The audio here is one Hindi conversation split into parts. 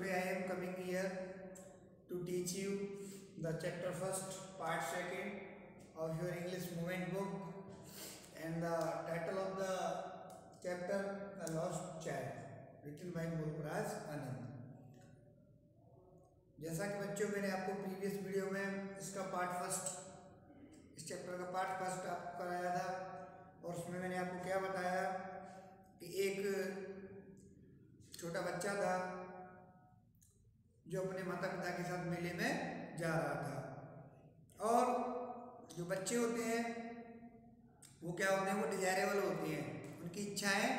today I am coming here to teach you the chapter first, part second of your English movement book, and the title of the chapter, The Lost Child, written by Mulkraj Anand. जैसा कि बच्चों मैंने आपको प्रीवियस वीडियो में इसका पार्ट फर्स्ट, इस चैप्टर का पार्ट फर्स्ट आपको कराया था, और उसमें मैंने आपको क्या बताया कि एक छोटा बच्चा था जो अपने माता पिता के साथ मेले में जा रहा था। और जो बच्चे होते हैं वो क्या होते हैं, वो डिजायरेबल होते हैं, उनकी इच्छाएं,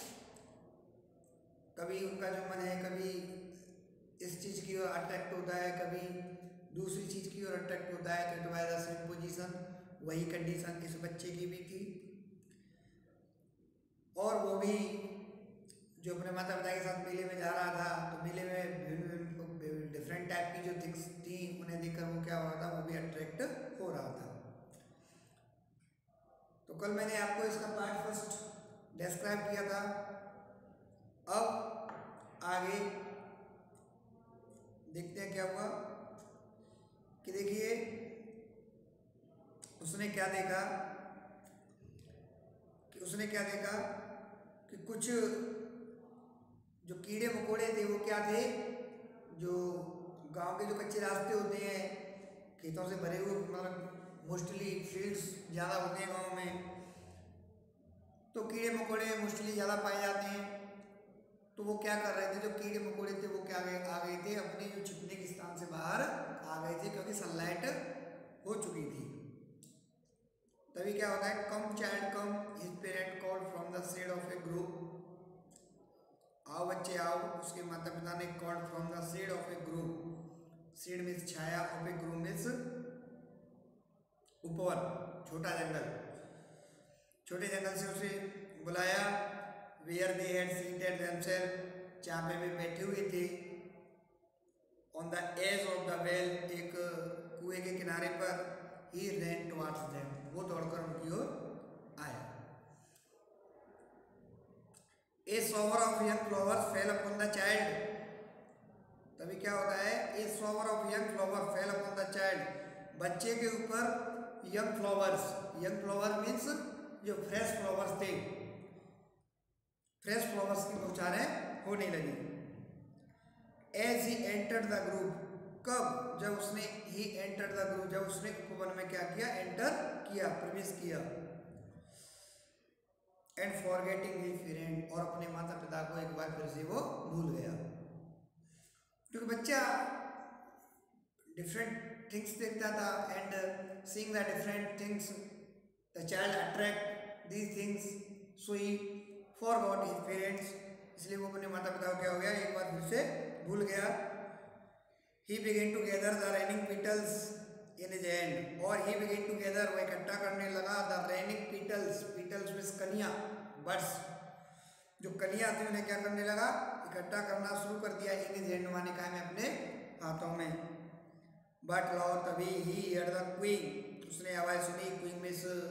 कभी उनका जो मन है कभी इस चीज़ की ओर अट्रैक्ट होता है, कभी दूसरी चीज़ की ओर अट्रैक्ट होता है। तो it was the same position, वही कंडीशन इस बच्चे की भी थी। और वो भी जो अपने माता पिता के साथ मेले में जा रहा था, तो मेले में डिफरेंट टाइप की जो थिंग्स थी उन्हें देखकर वो क्या हो रहा था, वो भी अट्रैक्ट हो रहा था। तो कल मैंने आपको इसका पार्ट फर्स्ट डिस्क्राइब किया था। अब आगे देखते हैं क्या हुआ कि देखिए उसने क्या देखा कि कुछ जो कीड़े मकोड़े थे वो क्या थे, जो गांव के जो कच्चे रास्ते होते हैं खेतों से भरे हुए, मतलब मोस्टली फील्ड्स ज़्यादा होते हैं गांव में, तो कीड़े मकोड़े मोस्टली ज़्यादा पाए जाते हैं। तो वो क्या कर रहे थे, जो कीड़े मकोड़े थे वो क्या आ गए थे, अपने जो छिपने के स्थान से बाहर आ गए थे, क्योंकि सनलाइट हो चुकी थी। तभी क्या होता है, come child come, his parent called from the shade of a group, आओ बच्चे आओ, उसके माता पिता ने called from the shade of a group, shade means छाया, ऑफ ए ग्रुप मीन्स ऊपर, छोटा जंगल, छोटे जंगल से उसे बुलाया। Where they had seated themselves, जहाँ पे वे बैठे हुए थे, on the edge of the well, एक कुएं के किनारे पर, ही रैन टुवर्ड्स देम, वो दौड़कर उनकी ओर आया। A shower of young flowers fell upon the child, तभी क्या होता है, a shower of young flower fell upon the child, बच्चे के ऊपर यंग फ्लावर मीन्स जो फ्रेश फ्लावर्स थे, फ्रेश फ्लावर्स की बौछारें होने लगी। As he entered the group, कब, जब उसने, ही एंटर्ड द ग्रुप, जब उसने उपवन में क्या किया, एंटर किया, प्रवेश किया। एंड फॉरगेटिंग हिज पेरेंट, और अपने माता पिता को एक बार फिर से वो भूल गया, क्योंकि बच्चा डिफरेंट थिंग्स देखता था, and seeing the different things the child attract these things, so he forgot his parents, इसलिए वो अपने माता पिता को क्या हो गया, एक बार फिर से भूल गया। He began to gather the raining petals in his hand, और ही बिगेन टू गैदर, वो इकट्ठा करने लगा, the raining petals, petals means कलियां, बर्ड्स, जो कलियां थी उन्हें क्या करने लगा, इकट्ठा करना शुरू कर दिया। इन हिज हैंड माने का है अपने हाथों में। बट लाउड, तभी ही हर्ड द क्विंग, उसने आवाज सुनी, क्विंग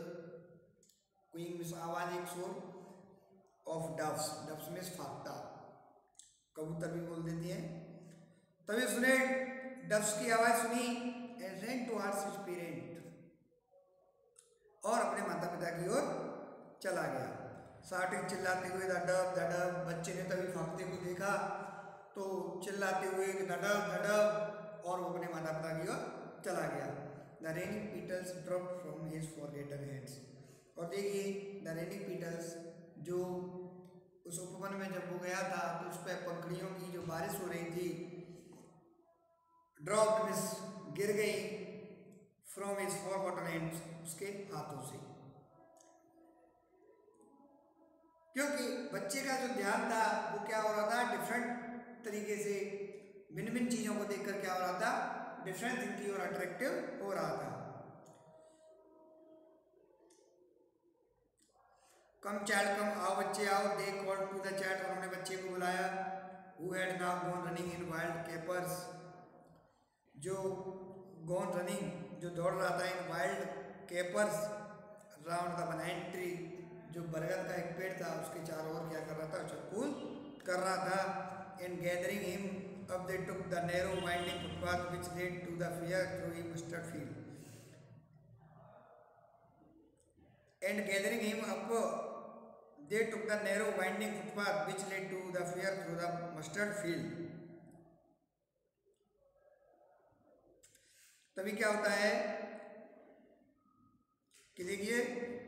मिस आवाज, एक शोर, ऑफ डव्स, डव्स मीन्स फाख्ता, कबूतर भी बोल देती है। तभी उसने डव्स की आवाज सुनी, and ran towards his parent, और अपने माता पिता की ओर चला गया। शाउटिंग, चिल्लाते हुए, द डव, बच्चे ने तभी फाख्ते को देखा तो चिल्लाते हुए द डव, और वो अपने माता पिता की ओर चला गया। The raining petals dropped from his forgotten hands, और देखिए द रेनिंग पीटल्स, जो उस उपवन में जब वो गया था तो उस पर पंखड़ियों की जो बारिश हो रही थी, ड्रॉप मिस गिर गई, फ्रॉम हिज फॉरगॉटन हैंड्स, उसके हाथों से, क्योंकि बच्चे का जो ध्यान था वो क्या हो रहा था, डिफरेंट तरीके से भिन्न भिन्न चीजों को देखकर क्या हो रहा था, डिफरेंट थिंग की ओर अट्रैक्टिव हो रहा था। कम चाइल्ड कम, आओ बच्चे आओ, they called to the child, उन्होंने बच्चे को बुलाया। Who had now gone running in wild capers, जो गॉन रनिंग, जो दौड़ रहा था, in wild capers, round the banyan tree, जो बरगद का एक पेड़ था उसके चारों ओर क्या कर रहा था, चक्कूल कर रहा था। In gathering him, up they took the narrow winding footpath which led to the fair through a mustard field. And gathering him up, they took the narrow winding footpath which led to the fair through the mustard field. तभी क्या होता है कि देखिए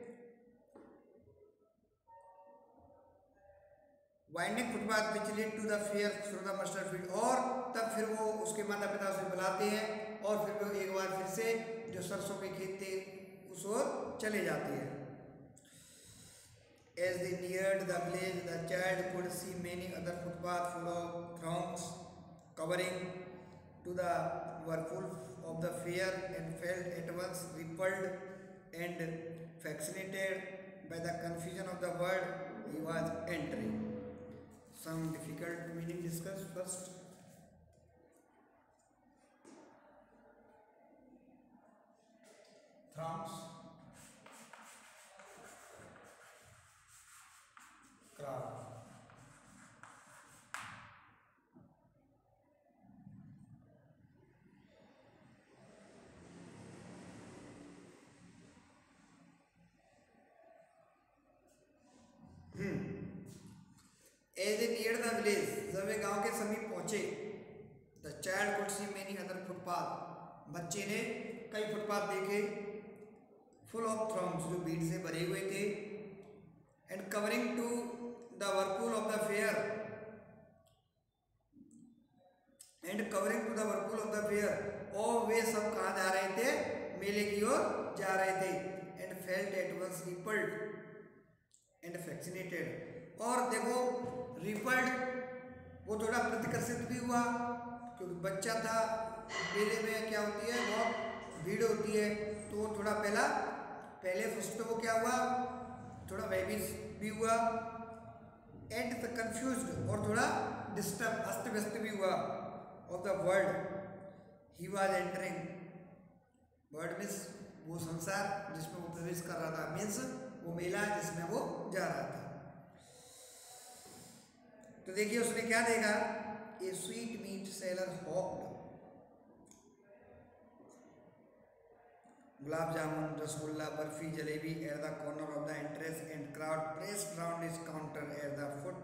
winding footpath which lead to the fair through the mustard field, और तब फिर वो उसके माता पिता से बुलाते हैं और फिर वो एक बार फिर से जो सरसों के खेत थे उस ओर चले जाते हैं. As they neared the village, the child could see many other footpaths full of throngs covering to the whirlpool of the fair, and felt at once repelled and fascinated by the confusion of the world he was entering. Some difficult meaning discussed first. Throngs, crowd. As they neared the village, जब वे गांव के समीप पहुंचे, the child could see many other footpaths. बच्चे ने कई फुटपाथ देखे, full of throngs, जो भीड़ से भरे हुए थे, and covering to the whirlpool of the fair, और वे सब कहाँ जा रहे थे? मेले की ओर जा रहे थे. And felt at once repelled and fascinated. और देखो रिपल्ड, वो थोड़ा प्रतिकर्षित भी हुआ क्योंकि बच्चा था. मेले में क्या होती है, बहुत भीड़ होती है, तो वो थोड़ा पहले फर्स्ट तो वो क्या हुआ, थोड़ा भयभीत भी हुआ. एंड द कंफ्यूज्ड, और थोड़ा डिस्टर्ब, अस्त व्यस्त भी हुआ. Of the world he was entering, world means वो संसार जिसमें वो प्रवेश कर रहा था, मीन्स वो मेला जिसमें वो जा रहा था. तो देखिए उसने क्या देखा, a sweet meat seller hawked gulab jamun, rasgulla, barfi, jalebi at the corner of the entrance, and crowd pressed round his counter at the foot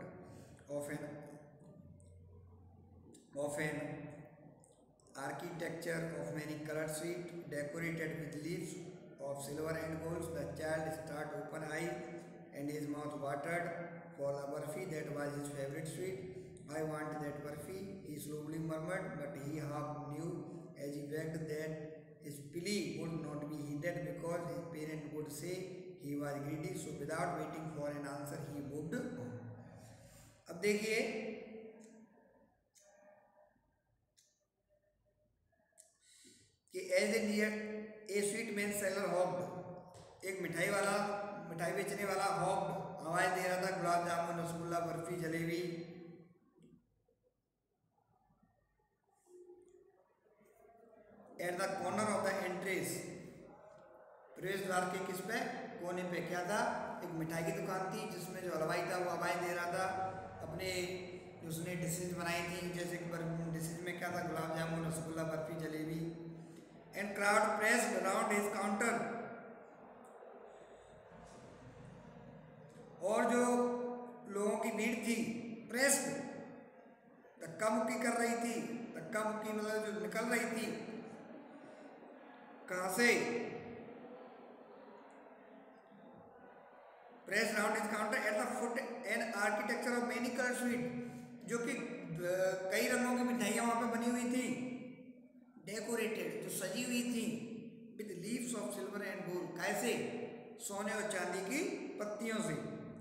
of an architecture of many colored sweet decorated with leaves of silver and gold. The child started open eye and his mouth watered for the burfi that was his favorite sweet. I want that burfi, he slowly murmured, but he half knew as he begged that his plea would not be heeded because his parent would say he was greedy. So without waiting for an answer he moved on. अब देखिए कि as a near a sweet man seller hawked, एक मिठाई बेचने वाला हॉक्ड आवाज दे रहा था, gulab jamun, rasgulla, barfi, jalebi. At the corner of the entrance, प्रवेश द्वार के किस पे, कोने पे क्या था, एक मिठाई की दुकान थी जिसमें जो हलवाई था वो आवाज दे रहा था अपने उसने डिशेज बनाई थी, जैसे कि डिशेज में क्या था, gulab jamun, rasgulla, barfi, jalebi. And crowd pressed around his counter, और जो लोगों की भीड़ थी, प्रेस्ड, धक्का मुक्की कर रही थी. धक्का मुक्की मतलब जो निकल रही थी, कहाँ से, pressed around his counter at the foot an architecture of many coloured sweet, जो कि कई रंगों की मिठाइयाँ वहाँ पे बनी हुई थी. डेकोरेटेड, जो सजी हुई थी, with leaves of silver and gold, कैसे, सोने और चांदी की पत्तियों से.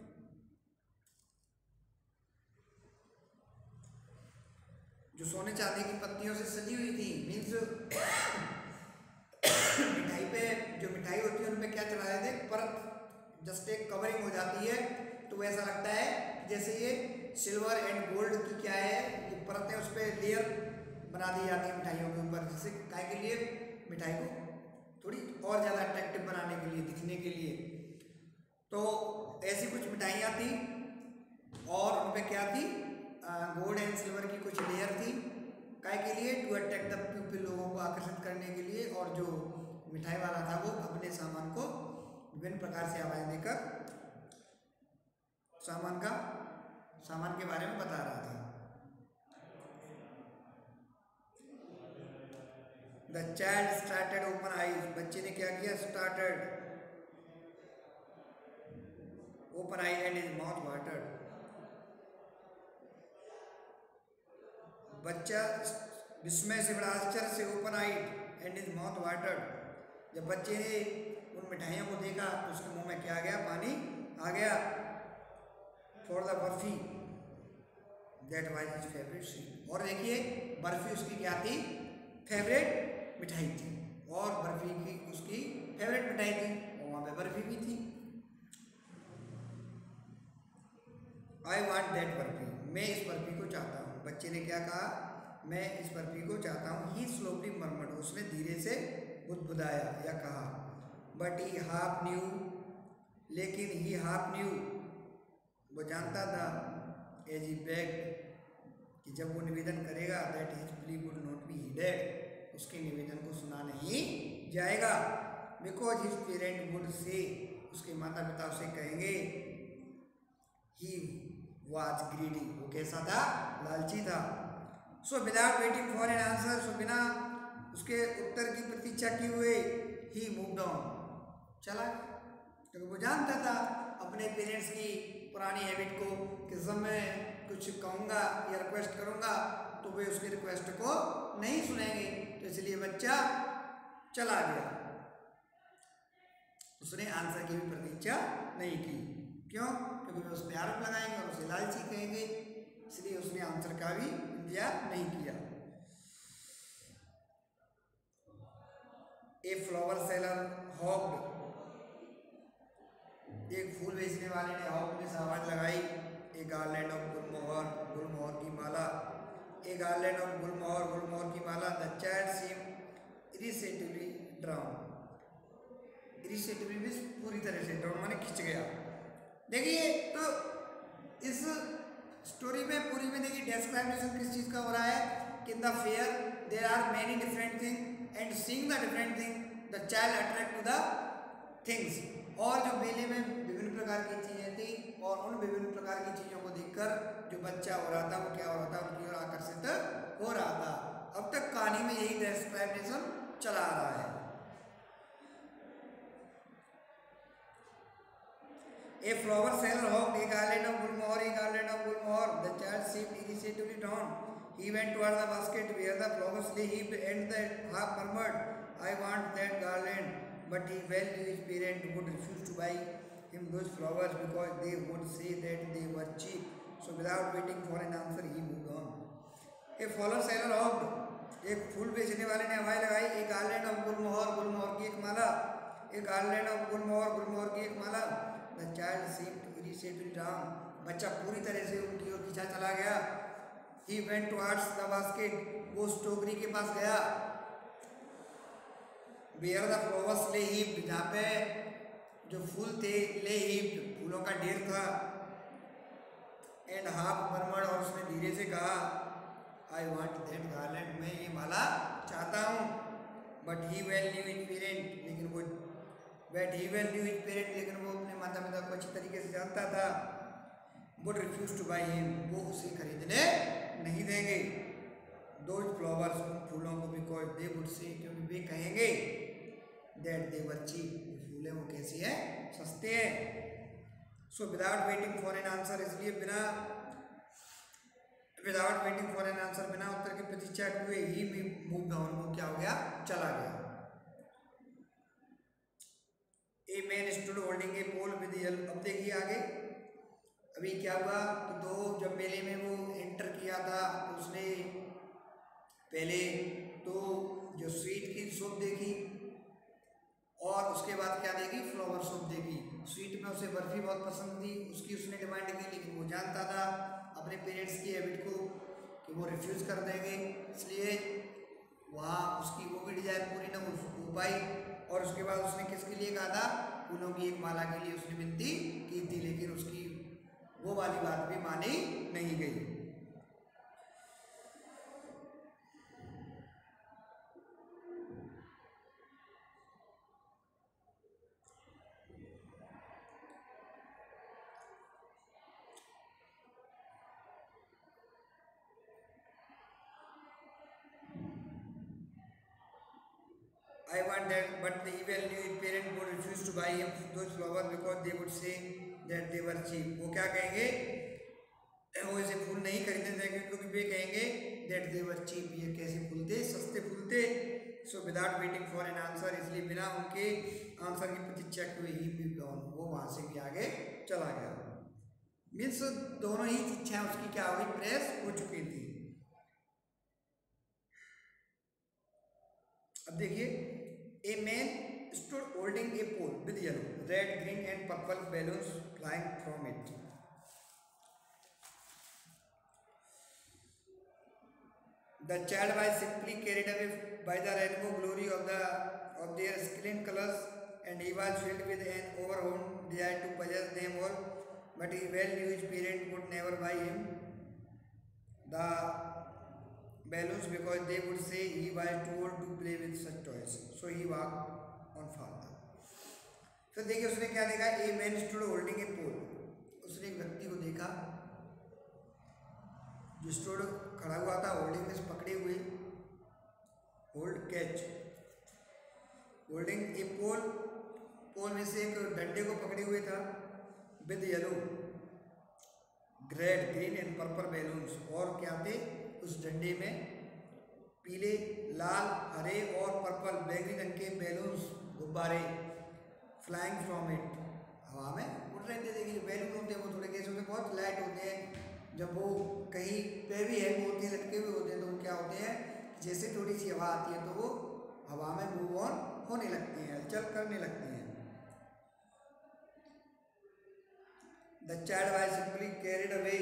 जो सोने चांदी की पत्तियों से सजी हुई थी, मीन्स मिठाई पे जो मिठाई होती है उन पे क्या चढ़ा रहे थे, परत, जस्ट एक कवरिंग हो जाती है, तो ऐसा लगता है जैसे ये सिल्वर एंड गोल्ड की क्या है, ये परतें उस पर लेयर बना दी जाती है मिठाइयों के ऊपर, जिससे काय के लिए, मिठाई को थोड़ी और ज़्यादा अट्रैक्टिव बनाने के लिए, दिखने के लिए. तो ऐसी कुछ मिठाइयाँ थी और उन पे क्या थी, गोल्ड एंड सिल्वर की कुछ लेयर थी, काय के लिए, टू अट्रैक्ट द पीपल, लोगों को आकर्षित करने के लिए। और जो मिठाई वाला था वो अपने सामान को विभिन्न प्रकार से आवाज देकर सामान के बारे में बता रहा था। The child started open eyes, बच्चे ने क्या किया, started open eye and his mouth watered. बच्चा विस्मय से, बड़ा आश्चर्य से, open eyed and his mouth watered, जब बच्चे ने उन मिठाइयों को देखा तो उसके मुंह में क्या आ गया, पानी आ गया। For the barfi that was his favourite sweet, और देखिए बर्फी उसकी क्या थी, फेवरेट मिठाई थी, और बर्फी की उसकी फेवरेट मिठाई थी, और वहाँ पे बर्फी भी थी। आई वॉन्ट दैट बर्फी, मैं इस बर्फी को चाहता हूँ। बच्चे ने क्या कहा, मैं इस बर्फी को चाहता हूँ। ही स्लोली मर्मर्ड, उसने धीरे से बुदबुदाया या कहा। बट ही हाफ न्यू, लेकिन ही हाफ न्यू, वो जानता था, एज ही बेग्ड, कि जब वो निवेदन करेगा, that his plea would not be heeded, उसके निवेदन को सुना नहीं जाएगा। Because his parent would say, उसके माता पिता उसे कहेंगे, ही वाज ग्रीडी, वो कैसा था, लालची था। So without waiting for an answer, so बिना उसके उत्तर की प्रतीक्षा किए हुए, ही मूव्ड ऑन, चला, क्योंकि वो जानता था अपने पेरेंट्स की पुरानी हैबिट को, कि जब मैं कुछ कहूँगा या रिक्वेस्ट करूँगा तो वे उसकी रिक्वेस्ट को नहीं सुनेंगे, तो इसलिए बच्चा चला गया। उसने आंसर की भी प्रतीक्षा नहीं की, क्यों, क्योंकि वे उस पर आरोप लगाएंगे और उसे लालची कहेंगे, इसलिए उसने आंसर का भी इंतजार नहीं किया। ए फ्लावर सेलर हॉक्ड, एक फूल बेचने वाले ने हॉक में आवाज लगाई। ए गार्लैंड ऑफ गुलमोहर, गुलमोहर की माला, ए गार्लैंड ऑफ गुलमोहर, गुलमोहर की माला। The child seem irritatively drown, irritatively means पूरी तरह से, ड्राउन माने खिंच गया। देखिए तो इस स्टोरी में पूरी में देखिए डिस्क्रिप्शन किस चीज़ का हो रहा है, कि in the fair there are many different thing and seeing the different thing the child attract to the things, और जो मेले में विभिन्न प्रकार की चीज़ें थी, और उन विभिन्न प्रकार की चीज़ों को देखकर जो बच्चा हो रहा था वो क्या हो रहा था, उनकी ओर आकर्षित हो रहा था। अब तक कहानी में यही डिस्क्रिप्शन चला आ रहा है। A flower seller hawked a garland of gulmohar, a garland of gulmohar. The child seemed irritatingly drawn. He went toward the basket where the flowers lay heaped, and the half murmured, "I want that garland." But he well knew his parents would refuse to buy him those flowers because they would say that they were cheap. So without waiting for an answer, he moved on. A flower seller hawked, एक फूल बेचने वाले ने आवाज लगाई। A garland of gulmohar, गुलमोहर की एक माला। A garland of gulmohar, गुलमोहर की एक माला। The child seemed irritated down. बच्चा पूरी तरह से उनकी ओर खींचा चला गया। He went towards the basket. वो उस टोकरी के पास गया। Where the flowers lay heaped, जहाँ पे जो फूल थे, lay heaped, फूलों का ढेर था। And half murmured, और उसने धीरे से कहा, I want that garland, मैं ये माला चाहता हूँ। But he well knew his parent, लेकिन वो अपने माता पिता को अच्छी तरीके से जानता था। Would refuse to buy him, वो उसे खरीदने नहीं देंगे। Those flowers, उन फूलों को, because they would say, क्योंकि वे कहेंगे that they were cheap, फूलें वो कैसी है, सस्ते हैं। So without waiting for an answer, इसलिए बिना उत्तर की प्रतीक्षा हुए ही moved on, वो क्या हो गया, चला गया। A man stood holding a pole with the help, अब देखिए आगे अभी क्या हुआ, तो जब मेले में वो एंटर किया था तो उसने पहले तो जो स्वीट की शॉप देखी, और उसके बाद क्या देखी, फ्लावर शॉप देखी। स्वीट में उसे बर्फी बहुत पसंद थी, उसकी उसने डिमांड की, लेकिन वो जानता था अपने पेरेंट्स की हैबिट को कि वो रिफ्यूज़ कर देंगे, इसलिए वहाँ उसकी वो भी डिज़ायर पूरी न हो पाई। और उसके बाद उसने किसके लिए कहा था, फूलों की एक माला के लिए उसने विनती की थी, लेकिन उसकी वो वाली बात भी मानी नहीं गई। I want that, but the evil knew his parent would refuse to buy him those flowers because they would say that they were cheap. वो क्या कहेंगे, वो ऐसे फूल नहीं खरीदने देंगे क्योंकि वे कहेंगे that they were cheap, ये कैसे फूल थे, सस्ते फूल थे. So without waiting for an answer, इसलिए बिना उनके आंसर की प्रतीक्षा किए ही भी वो वहाँ से भी आगे चला गया. मीन्स दोनों ही इच्छाएं उसकी क्या हो गई, प्रेस हो चुकी थी. अब देखिए, a man stood holding a pole with yellow, red, green and purple balloons flying from it. The child was simply carried away by the rainbow glory of their skin colors, and he was filled with an overwhelming desire to possess them all. But he well knew his parents would never buy him the balloons because they would say he was too old to play with such toys. So he walked on further. फिर देखिए उसने क्या देखा, a man stood holding a pole. उसने एक व्यक्ति को देखा जो स्टूड खड़ा हुआ था, होल्डिंग में पकड़े हुए, hold catch, holding a pole, pole में से एक डंडे को पकड़े हुए था, with yellow, red, green and purple balloons. और क्या थे उस डंडे में, पीले, लाल, हरे और पर्पल बैगनी रंग के बैलून्स, गुब्बारे, फ्लाइंग फ्रॉम इट, हवा में उड़ रहे थे. देखिए बैलून होते हैं वो थोड़े कैसे होते हैं, बहुत लाइट होते हैं. जब वो कहीं पे भी हैंग होते हैं, लटके हुए होते हैं, तो वो क्या होते हैं, जैसे थोड़ी सी हवा आती है तो वो हवा में मूव ऑन होने लगते हैं, चल करने लगते हैं. The child was simply carried away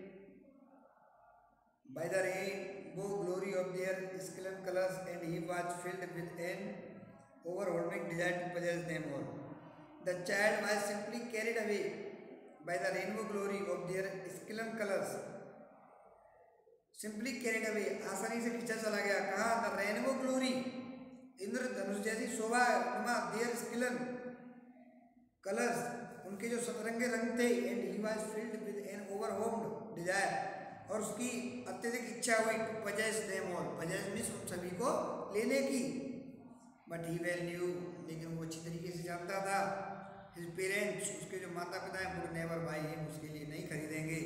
by the rainbow glory of their skin colors, and he was filled with an overwhelming desire to possess them all. The child was simply carried away by the rainbow glory of their skin colors. Simply carried away, आसानी से खींचा चला गया. कहा, the rainbow glory, इंद्रधनुष जैसी शोभा नुमा, their skin colors, उनके जो सतरंगे रंग थे, and he was filled with an overwhelmed desire, और उसकी अत्यधिक इच्छा हुई to possess them all, possess means उन सभी को लेने की. बट ही वेल न्यू, लेकिन वो अच्छी तरीके से जानता था, हिज पेरेंट्स, उसके जो माता पिता हैं, वुड नेवर बाय हिम, उसके लिए नहीं खरीदेंगे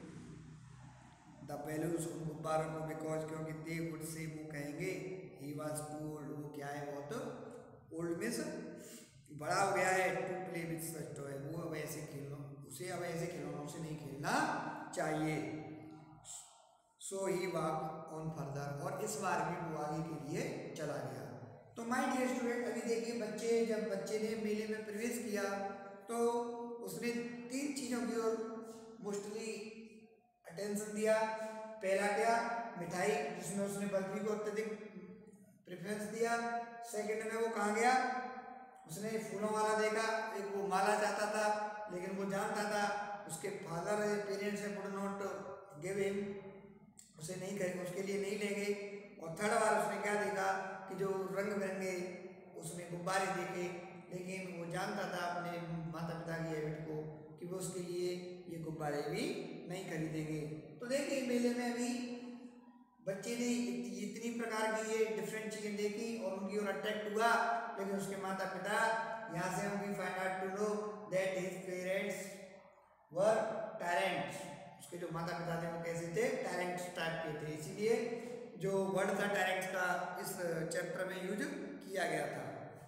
द बैलून्स, उन गुब्बारों को, बिकॉज, क्योंकि दे वुड से, वो कहेंगे, ही वाज टू ओल्ड, वो क्या है, बहुत ओल्ड मींस बड़ा हो गया है, to play with such toy, वो अब ऐसे खेलना, उसे अब ऐसे खिलौनों से नहीं खेलना चाहिए. So he walk on further, और इस बार भी वो आगे के लिए चला गया. तो माय डियर स्टूडेंट, अभी देखिए बच्चे, जब बच्चे ने मेले में प्रवेश किया तो उसने 3 चीज़ों की ओर मोस्टली अटेंशन दिया. पहला क्या, मिठाई, जिसमें उसने बर्फी को अत्यधिक प्रेफरेंस दिया. सेकंड में वो कहाँ गया, उसने फूलों वाला देखा, एक वो माला चाहता था, लेकिन वो जानता था उसके father parents would not give him, उसे नहीं करेंगे, उसके लिए नहीं लेंगे. और थर्ड बार उसने क्या देखा कि जो रंग बिरंगे उसने गुब्बारे देखे, लेकिन वो जानता था अपने माता पिता की हैबिट को कि वो उसके लिए ये गुब्बारे भी नहीं खरीदेंगे. तो देखिए मेले में अभी बच्चे ने इतनी प्रकार की ये डिफरेंट चीज़ें देखी और उनकी ओर अट्रैक्ट हुआ, लेकिन उसके माता पिता, यहाँ से हम भी find out to know that his parents were talents, उसके जो माता पिता थे वो कैसे थे, टैलेंट्स टाइप के थे. इसीलिए जो वर्ड था टैलेंट्स का इस चैप्टर में यूज किया गया था.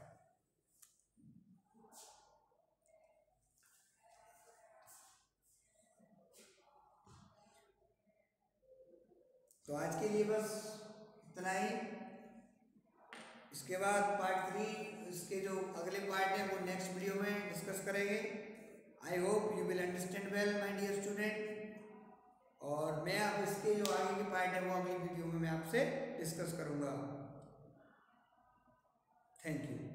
तो आज के लिए बस इतना ही. इसके बाद पार्ट 3, इसके जो अगले पार्ट है वो नेक्स्ट वीडियो में डिस्कस करेंगे. I hope you will understand well my dear student. और मैं अब इसके जो आगे के पार्ट है वो अगली वीडियो में मैं आपसे डिस्कस करूँगा. Thank you.